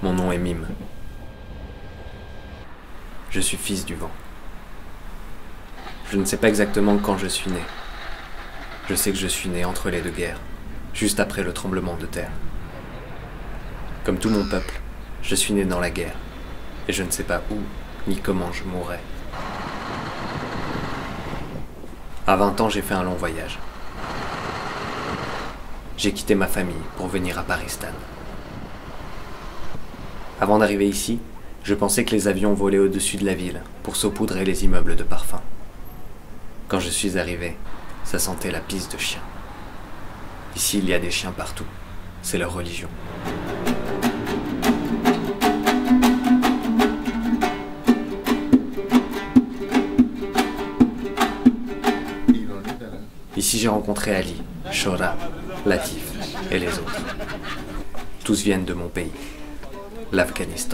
Mon nom est Mime. Je suis fils du vent. Je ne sais pas exactement quand je suis né. Je sais que je suis né entre les deux guerres, juste après le tremblement de terre. Comme tout mon peuple, je suis né dans la guerre, et je ne sais pas où ni comment je mourrai. À 20 ans, j'ai fait un long voyage. J'ai quitté ma famille pour venir à Paristan. Avant d'arriver ici, je pensais que les avions volaient au-dessus de la ville pour saupoudrer les immeubles de parfum. Quand je suis arrivé, ça sentait la pisse de chiens. Ici, il y a des chiens partout. C'est leur religion. Ici, j'ai rencontré Ali, Shora, Latif et les autres. Tous viennent de mon pays, l'Afghanistan.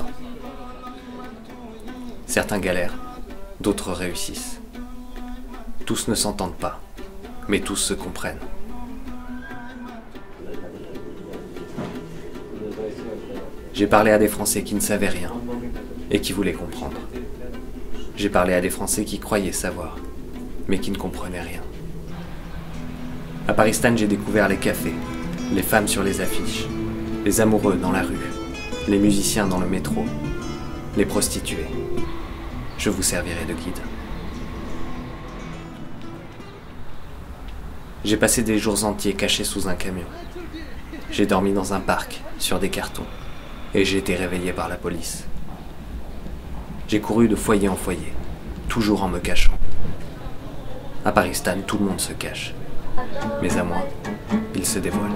Certains galèrent, d'autres réussissent. Tous ne s'entendent pas, mais tous se comprennent. J'ai parlé à des Français qui ne savaient rien et qui voulaient comprendre. J'ai parlé à des Français qui croyaient savoir, mais qui ne comprenaient rien. À Paristan, j'ai découvert les cafés, les femmes sur les affiches, les amoureux dans la rue, les musiciens dans le métro, les prostituées. Je vous servirai de guide. J'ai passé des jours entiers cachés sous un camion. J'ai dormi dans un parc, sur des cartons, et j'ai été réveillé par la police. J'ai couru de foyer en foyer, toujours en me cachant. À Paristan, tout le monde se cache. Mais à moi, il se dévoile.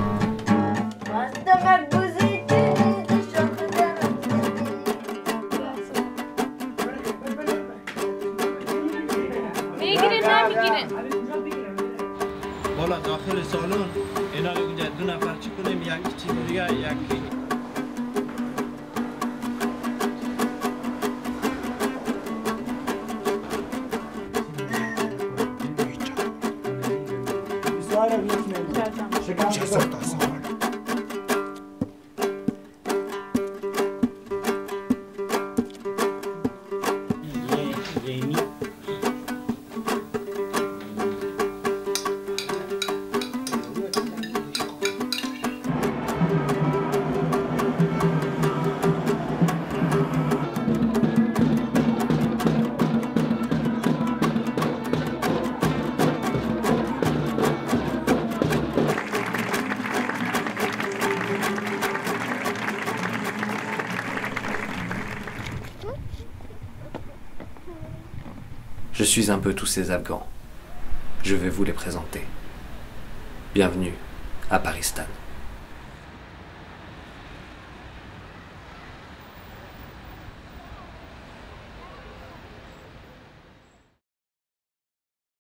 بالا داخل سالن اینا رو اینجا دو نفر چی کنیم یکی چی دیگه یکی Je suis un peu tous ces Afghans. Je vais vous les présenter. Bienvenue à Paristan.